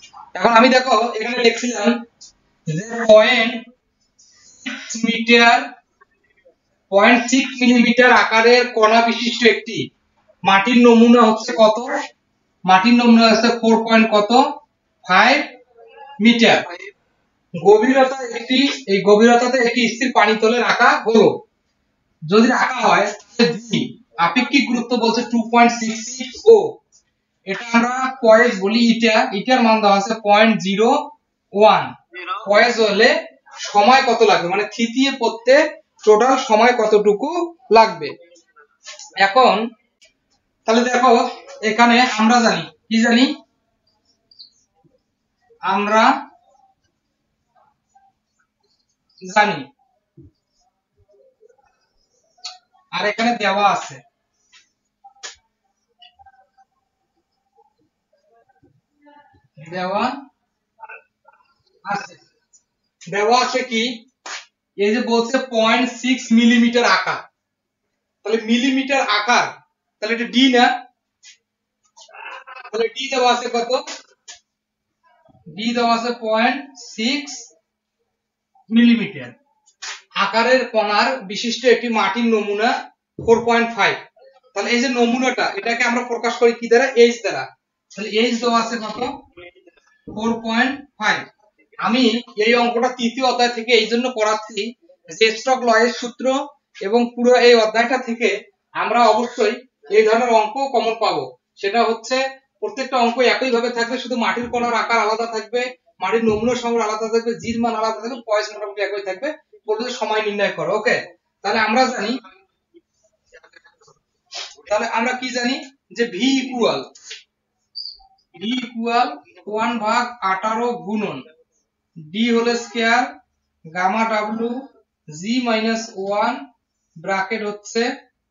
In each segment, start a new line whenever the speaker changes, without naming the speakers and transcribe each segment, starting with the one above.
এখন আমি দেখো এখানে লিখছিলাম যে 0.6 মিটার 0.6 মিলিমিটার আকারের কণা বিশিষ্ট একটি মাটির নমুনা হচ্ছে কত? মাটির নমুনা হচ্ছে 4 কত 5 মিটার। গভীরতা একটি এই গভীরতাতে একটি স্থির পানিতলে রাখা হলো। যদি রাখা হয় তাহলে আপেক্ষিক গুরুত্ব বলছে 2.66 ও এটা আমরা পয়েস বলি। এটার মান দেওয়া আছে 0.01 পয়েস হলে সময় কত লাগবে মানে থিতিয়ে পড়তে টোটাল সময় কতটুকু লাগবে। এখন তাহলে দেখো এখানে আমরা জানি কি জানি আমরা জানি আর এখানে দেওয়া আছে দেওয়া আছে কি এই যে বলছে 0.6 মিলিমিটার আকার, তাহলে মিলিমিটার আকার তাহলে এটা ডি না, তাহলে ডি দেওয়া আছে কত? ডি দেওয়া আছে 0.6 মিলিমিটার আকারের কণার বিশিষ্ট একটি মাটির নমুনা 4.5। তাহলে এই যে নমুনাটা এটাকে আমরা প্রকাশ করি কি দ্বারা? এইচ দ্বারা। তাহলে এইচ দেওয়া আছে কত? 4.5। আমি এই অঙ্কটা তৃতীয় অধ্যায় থেকে এই জন্য পড়াচ্ছি যে স্টোক লয়ের সূত্র এবং পুরো এই অধ্যায়টা থেকে আমরা অবশ্যই এই ধরনের অঙ্ক কমন পাবো। সেটা হচ্ছে প্রত্যেকটা অঙ্ক একই ভাবে থাকবে, শুধু মাটির কণার আকার আলাদা থাকবে, মাটির নমুনা সংখ্যা আলাদা থাকবে, জির মান আলাদা থাকবে, পয়েস মোটামুটি একই থাকবে। পর্যন্ত সময় নির্ণয় করো। ওকে, তাহলে আমরা জানি তাহলে আমরা কি জানি যে ভি ইকুয়াল 1/18 গুণন D whole square gamma W G minus 1 bracket হচ্ছে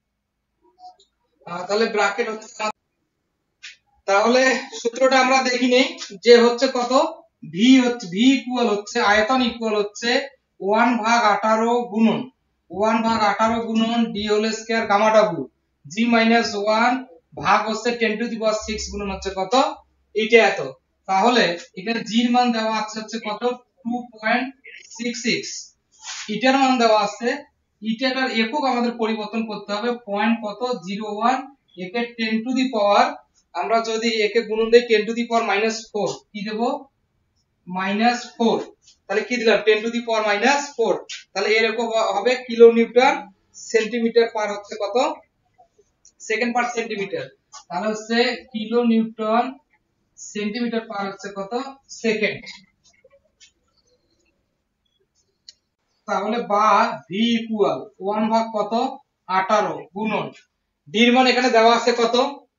তাহলে ব্র্যাকেট হচ্ছে তাহলে সূত্রটা আমরা দেখি নেই যে হচ্ছে কত ভি ইকুয়াল হচ্ছে আয়তন ইকুয়াল হচ্ছে 1/18 গুণন 1/18 গুণন D whole square gamma W G minus 1 ভাগ হচ্ছে 10 টু দি পাওয়ার 6 গুণন হচ্ছে কত এটা এত। তাহলে এখানে জি এর মান দেওয়া আছে হচ্ছে কত 2.66, ইটার মান দেওয়া আছে ইটাটার একক আমাদের পরিবর্তন করতে হবে পয়েন্ট কত 01 একে 10 টু দি পাওয়ার আমরা যদি একে গুণন দেই 10 টু দি পাওয়ার -4 কি দেব -4, তাহলে কি দিলাম 10 টু দি পাওয়ার -4, তাহলে এর একক হবে কিলো নিউটন সেন্টিমিটার পার হচ্ছে কত সেকেন্ড পার সেন্টিমিটার, তাহলে হচ্ছে কিলো নিউটন সেন্টিমিটার পার হচ্ছে কত সেকেন্ড। তাহলে বা ভি ইকুয়াল 1 ভাগ কত 18 গুণন ডি এর মান এখানে দেওয়া আছে কত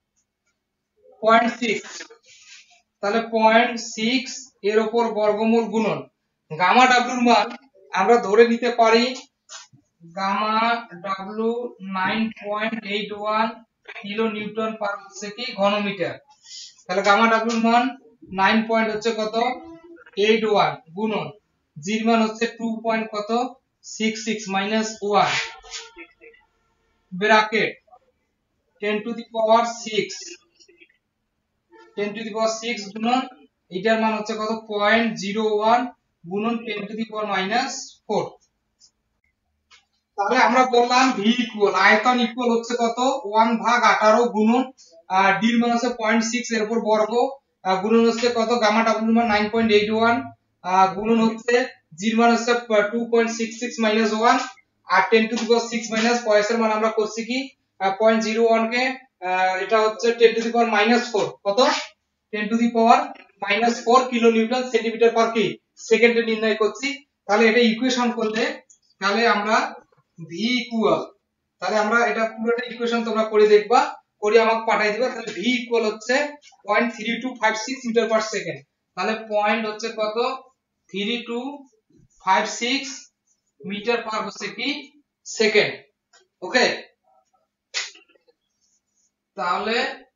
0.6, তাহলে 0.6 এর উপর বর্গমূল গুণন গামা ডাব্লিউ এর মান আমরা ধরে নিতে পারি gamma W 9.81 kilo newton per হচ্ছে কি ঘনমিটার। তাহলে গামা ডাব্লিউ এর মান 9 পয়েন্ট হচ্ছে কত 81 গুণন জি এর মান হচ্ছে 2 পয়েন্ট কত 66 minus 1 bracket 10 to the power 6 10 to the power 6 গুণন এটার মান হচ্ছে কত 0.01 গুণন 10 টু দি পাওয়ার -4। তাহলে আমরা বললাম ভি ইকুয়াল আয়তন ইকুয়াল হচ্ছে কত 1/18 গুণন ডি এর মান হচ্ছে 0.6 এর উপর বর্গ গুণন হচ্ছে কত গামা ডাব্লিউ এর মান 9.81 গুণন হচ্ছে জি এর মান হচ্ছে 2.66 মাইনাস 1 আর 10 টু দি পাওয়ার 6 মাইনাস পয়েসের মান আমরা করছি কি 0.01 কে এটা হচ্ছে 10 টু দি পাওয়ার -4 কত 10 to the power -4 kilo newton centimetre per কি সেকেন্ডে নির্ণয় করছি। তাহলে এটা ইকুয়েশন করলে তাহলে আমরা ভি ইকুয়াল তাহলে আমরা এটা পুরোটা ইকুয়েশন তোমরা করে দেখবা করে আমাকে পাঠিয়ে দিবা। তাহলে ভি ইকুয়াল হচ্ছে 0.3256 মিটার পার সেকেন্ড, তাহলে পয়েন্ট হচ্ছে কত 3256 মিটার পার হচ্ছে কি সেকেন্ড। ওকে, তাহলে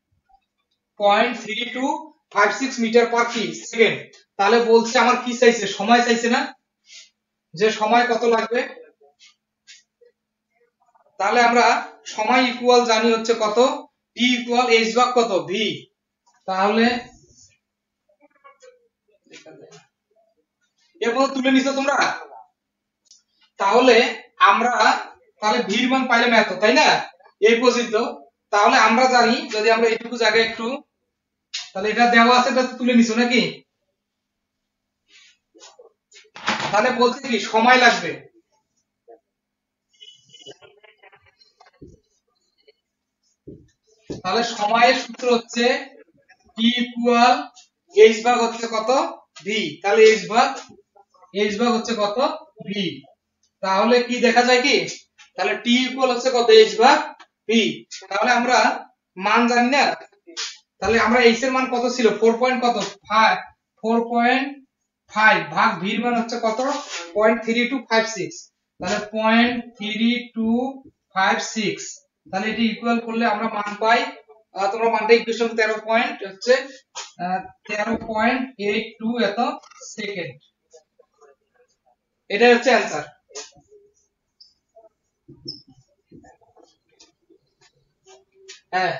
0.3256 মিটার পার কি সেকেন্ড। তাহলে বলছে আমার কি চাইছে সময় চাইছে না যে সময় কত লাগবে, তাহলে আমরা সময় ইকুয়াল জানি হচ্ছে কত টি ইকুয়াল h ভাগ কত v, তাহলে এরপর তুলে নিছো তোমরা। তাহলে আমরা ভির মান পাইলাম এত, তাই না, এই পর্যন্ত। তাহলে আমরা জানি, যদি আমরা এইটুকু জায়গায় একটু, তাহলে এটা দেওয়া আছে, এটা তুলে নিছো নাকি? তাহলে বলতে কি সময় লাগবে, তাহলে সময়ের সূত্র হচ্ছে T ইকুয়াল h ভাগ হচ্ছে কত v। তাহলে h ভাগ হচ্ছে কত v। তাহলে কি দেখা যায় কি, তাহলে T ইকুয়াল হচ্ছে কত h ভাগ v। তাহলে আমরা মান জানি না, তাহলে আমরা h এর মান কত ছিল 4 পয়েন্ট কত 4.5 ভাগ v এর মান হচ্ছে কত 0.3256। তাহলে 0.3256, তাহলে এটি ইকুয়াল করলে আমরা মান পাই, তোমরা মানটা ইকুয়েশন 13 পয়েন্ট হচ্ছে 13.82 এত সেকেন্ড। এটাই হচ্ছে অ্যানসার। হ্যাঁ,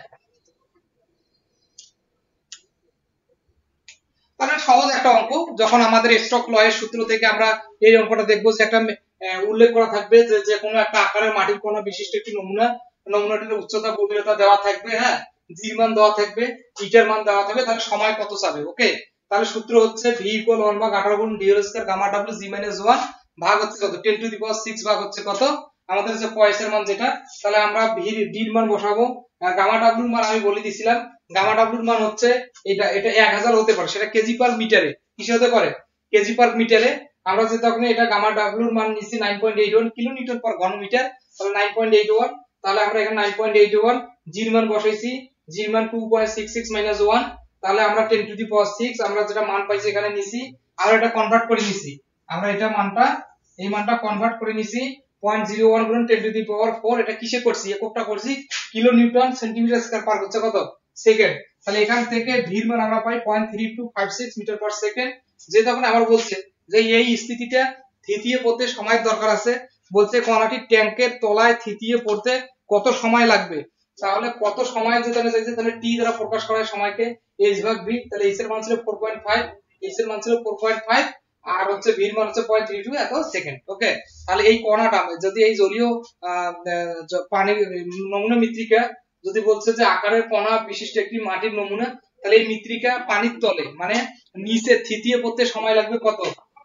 তাহলে সহজ একটা অঙ্ক। যখন আমাদের স্টক ল এর সূত্র থেকে আমরা এই অঙ্কটা দেখবো, যে একটা উল্লেখ করা থাকবে যে কোনো একটা আকারের মাটির কণা বিশিষ্ট একটি নমুনাটির উচ্চতা গভীরতা দেওয়া থাকবে, হ্যাঁ, জির মান দেওয়া থাকবে, ইটার মান দেওয়া থাকবে, তাহলে সময় কত চাবে। ওকে, তাহলে সূত্র হচ্ছে v = 1 ভাগ 18 গুণ d whole square gamma w g - 1 ভাগ হচ্ছে কত 10 টু দি পাওয়ার 6 ভাগ হচ্ছে কত আমাদের যে পয়সার মান যেটা। তাহলে আমরা v এর মান বসাবো, গামা w এর মান আমি বলে দিছিলাম, গামা w এর মান হচ্ছে এটা 1000 হতে পারে, সেটা কেজি পার মিটারে, কিসে হতে পারে কেজি পার মিটারে। আমরা যে তখন এটা গামা w এর মান নিছি 9.81 কিলোনিউটন পার ঘন মিটার, তাহলে 9.81, তাহলে আমরা এখানে 9.81 জির মান বসাইছি, জির মান 2.66 - 1, তাহলে আমরা 10 টু দি পাওয়ার 6 আমরা যেটা মান পাইছি এখানে নিছি, আর এটা কনভার্ট করে নিছি, আমরা এটা মানটা এই মানটা কনভার্ট করে নিছি 0.01 গুণ 10 টু দি পাওয়ার 4, এটা কিসে করছি এককটা করছি kilo newton centimetre square per হচ্ছে কত সেকেন্ড। তাহলে এখান থেকে ভির মান আমরা পাই 0.3256 মিটার পার সেকেন্ড। যে তখন আবার বলছে যে এই স্থিতিতে থিতিয়ে পড়তে সময় দরকার আছে, বলছে কণাটি ট্যাঙ্কের তলায় থিতিয়ে পড়তে কত সময় লাগবে। তাহলে কত সময় যেটা চাইছে, তাহলে টি দ্বারা প্রকাশ করা হয় সময়কে, h ভাগ v। তাহলে h এর মান ছিল 4.5, h এর মান ছিল 4.5, আর হচ্ছে v এর মান হচ্ছে 0.32 এত সেকেন্ড। ওকে, তাহলে এই কণাটা যদি এই জলীয় পানির নমুনা মৃত্তিকা যদি বলছে যে আকারের কণা বিশিষ্ট একটি মাটির নমুনা, তাহলে এই মৃত্তিকা পানির তলে মানে নিচে থিতিয়ে পড়তে সময় লাগবে কত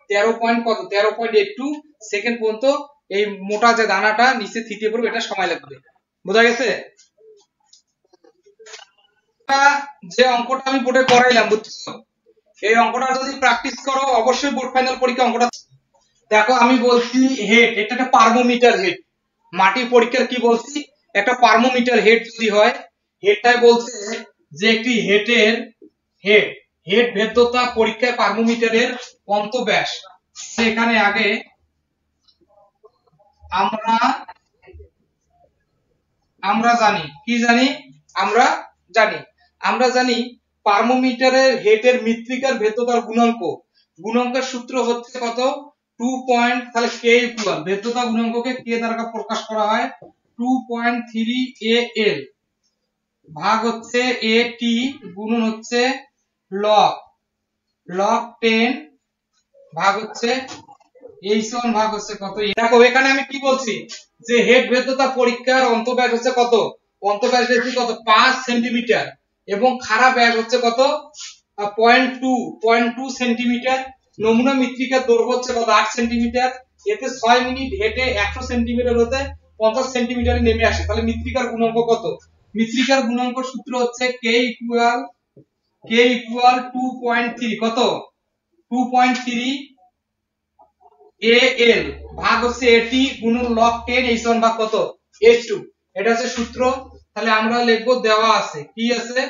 13.82 সেকেন্ড পর্যন্ত এই মোটা যে দানাটা নিচে থিতিয়ে পড়বে, এটা সময় লাগবে। বোঝা গেছে? যে অঙ্কটা আমি বোর্ডে করাইলাম, বুঝছো, এই অঙ্কটা যদি প্র্যাকটিস করো অবশ্যই বোর্ড ফাইনাল পরীক্ষা অঙ্কটা। দেখো আমি বলছি হেড, এটা একটা পারমোমিটার হেড, মাটির পরীক্ষার কি বলছি একটা পারমোমিটার হেড যদি হয়, হেডটাই বলছে যে একটি হেডের হেড ভেদ্যতা পরীক্ষায় পারমোমিটারের অন্তব্যাস। সেখানে আগে আমরা জানি কি জানি আমরা জানি পারমোমিটারের হেডের মৃত্তিকার ভেদ্যতার গুণাঙ্কের সূত্র হচ্ছে কত 2 পয়েন্ট, তাহলে k ইকুয়াল ভেদ্যতা গুণাঙ্ককে k দ্বারা প্রকাশ করা হয় 2.3 al ভাগ হচ্ছে at গুণন হচ্ছে log 10 ভাগ হচ্ছে h1 ভাগ হচ্ছে কত। দেখো এখানে আমি কি বলছি যে হেড ভেদ্যতা পরীক্ষার অন্তব্যাস হচ্ছে কত, অন্তব্যাস হচ্ছে কত 5 সেন্টিমিটার, এবং খাড়া ব্যাস হচ্ছে কত 0.2 সেন্টিমিটার। নমুনা মৃত্তিকার দৈর্ঘ্য হচ্ছে কত 8 সেন্টিমিটার। এতে 6 মিনিট হেঁটে 100 সেন্টিমিটার হতে 50 সেন্টিমিটারে নেমে আসে। তাহলে মৃত্তিকার গুণাঙ্ক কত, মৃত্তিকার গুণাঙ্ক সূত্র হচ্ছে k ইকুয়াল 2.3 কত 2.3 al ভাগ হচ্ছে at গুণন log 10 h1 ভাগ কত h2, এটা হচ্ছে সূত্র। তাহলে আমরা লিখব দেওয়া আছে, কি আছে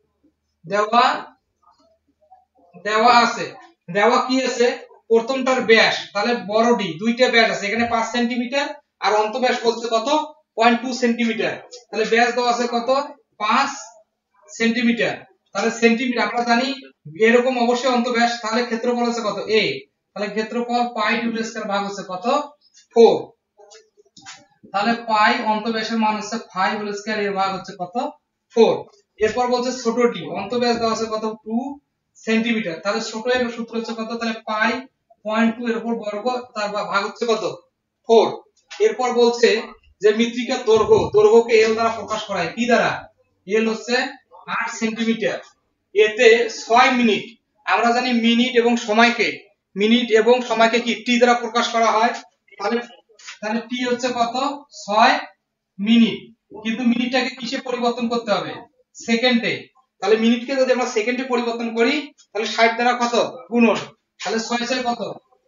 দেওয়া কি আছে প্রথমটার ব্যাস, তাহলে বড় ডি দুইটা ব্যাস আছে, এখানে 5 সেন্টিমিটার আর অন্তব্যাস বলছে কত 0.2 সেন্টিমিটার। তাহলে ব্যাস দেওয়া আছে কত 5 সেন্টিমিটার। তাহলে সেন্টিমিটার আমরা জানি এরকম অবশ্যই অন্তব্যাস, তাহলে ক্ষেত্রফল হচ্ছে কত a, তাহলে ক্ষেত্রফল পাই হোল স্কয়ার ভাগ হচ্ছে কত 4। তাহলে পাই অন্তব্যাসের মান হচ্ছে 5 হোল স্কয়ার এর ভাগ হচ্ছে কত 4। এরপর বলছে ছোট ডি, অন্তব্যাস দেওয়া আছে কত 2 সেন্টিমিটার। তাহলে ছোট এর সূত্র হচ্ছে কত, তাহলে পাই 0.2 এর উপর বর্গ তার ভাগ হচ্ছে কত 4। এরপর বলছে যে মৃত্তিকার দৈর্ঘ্যকে এল দ্বারা প্রকাশ করা হয় কি দ্বারা, এল হচ্ছে 8 সেন্টিমিটার। এতে 6 মিনিট, আমরা জানি মিনিট এবং সময়কে কি টি দ্বারা প্রকাশ করা হয়। তাহলে টি হচ্ছে কত 6 মিনিট, কিন্তু মিনিটটাকে কিসে পরিবর্তন করতে হবে, সেকেন্ডে। তাহলে মিনিটকে যদি আমরা সেকেন্ডে পরিবর্তন করি তাহলে 60 দ্বারা কত গুণন, তাহলে 6 6 কত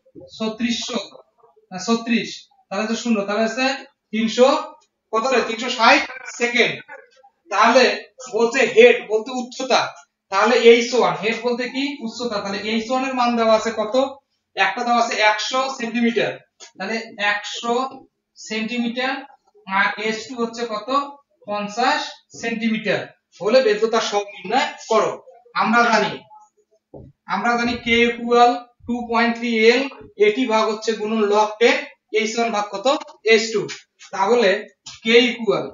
36, তাহলে তো শূন্য, তাহলে হচ্ছে 300 কত রে 360 সেকেন্ড। তাহলে বলতে হেড বলতে উচ্চতা, তাহলে h1 হেড বলতে কি উচ্চতা, তাহলে h1 এর মান দেওয়া আছে কত, একটা দেওয়া আছে 100 সেন্টিমিটার, তাহলে 100 সেন্টিমিটার, আর h2 হচ্ছে কত 50 সেন্টিমিটার হলে বেধতার সহগ নির্ণয় করো। আমরা জানি k ইকুয়াল 2.3 l, এটি ভাগ হচ্ছে গুণন log 10, h1 ভাগ কত h2। তাহলে k ইকুয়াল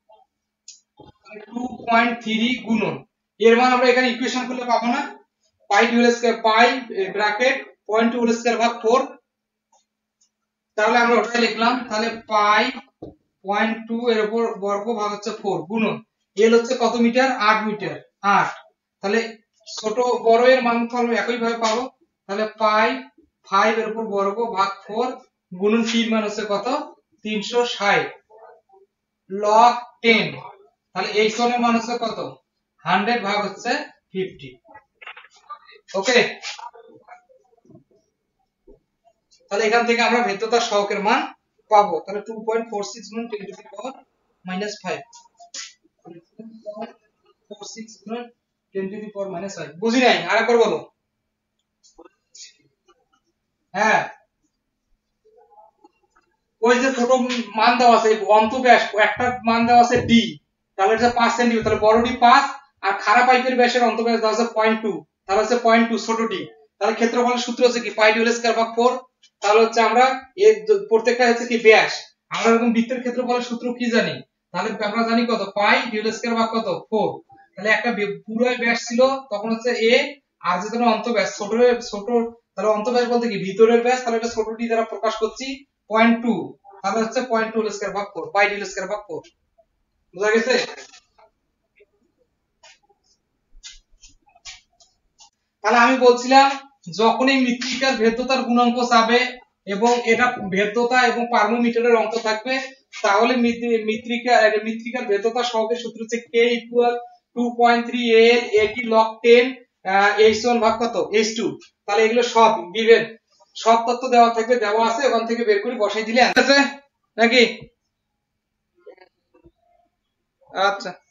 2.3 গুণন, এর মান আমরা এখানে ইকুয়েশন করলে পাবো না, pi D whole square, pi bracket 0.2 whole square ভাগ 4, তাহলে আমরা ওটাই লিখলাম। তাহলে পাই 0.2 এর উপর বর্গ ভাগ হচ্ছে 4 গুণন এল হচ্ছে কত মিটার 8 মিটার 8, তাহলে ছোট বড় এর মান তো আমরা একই ভাবে পাবো। তাহলে পাই 5 এর উপর বর্গ ভাগ 4 গুণন টির মান হচ্ছে কত 360 log 10, তাহলে এই কোণের মান হচ্ছে কত 100 ভাগ হচ্ছে 50। ওকে, তাহলে এখান থেকে আমরা ভেদ্যতার সহগের মান পাবো। তাহলে 2.46 গুণ 10 টু দি পাওয়ার -5, 2.46 গুণ 10 টু দি পাওয়ার -5। বুঝি নাই, আরেকবার বলো। হ্যাঁ, ওই যে ছোট মান দেওয়া আছে অন্তব্যাস, একটা মান দেওয়া আছে d, তাহলে এটা 5 সেমি, তাহলে বড় d 5, আর খাড়া পাইপের ব্যাসের অন্তব্যাস দেওয়া আছে 0.2, তাহলে হচ্ছে 0.2 ছোট d, তাহলে ক্ষেত্রফলের সূত্র হচ্ছে কি পাই d হোল স্কয়ার ভাগ 4। তাহলে হচ্ছে আমরা এর প্রত্যেকটা হচ্ছে কি ব্যাস, আমরা এরকম বৃত্তের ক্ষেত্রফলের সূত্র কি জানি, তাহলে আমরা জানি কত পাই d হোল স্কয়ার ভাগ কত 4। তাহলে একটা পুরো ব্যাস ছিল তখন হচ্ছে a, আর যেটা অন্তব্যাস ছোট, তাহলে অন্তব্যাস বলতে কি ভিতরের ব্যাস, তাহলে এটা ছোট d দ্বারা প্রকাশ করছি 0.2, তাহলে হচ্ছে 0.2 হোল স্কয়ার ভাগ 4, পাই d হোল স্কয়ার ভাগ 4। বুঝা গেছে? তাহলে আমি বলছিলাম যখনই মৃত্তিকার ভেদ্যতার গুণাঙ্ক চাবে এবং এটা ভেদ্যতা এবং পারমোমিটারের অঙ্ক থাকবে, তাহলে মৃত্তিকার ভেদ্যতা সহগের সূত্র হচ্ছে k ইকুয়াল 2.3 l, এটি log 10, h1 ভাগ কত h2। তাহলে এগুলো সব গিভেন, সব তথ্য দেওয়া থাকবে, দেওয়া আছে, ওখান থেকে বের করে বসাই দিলে আছে নাকি। আচ্ছা।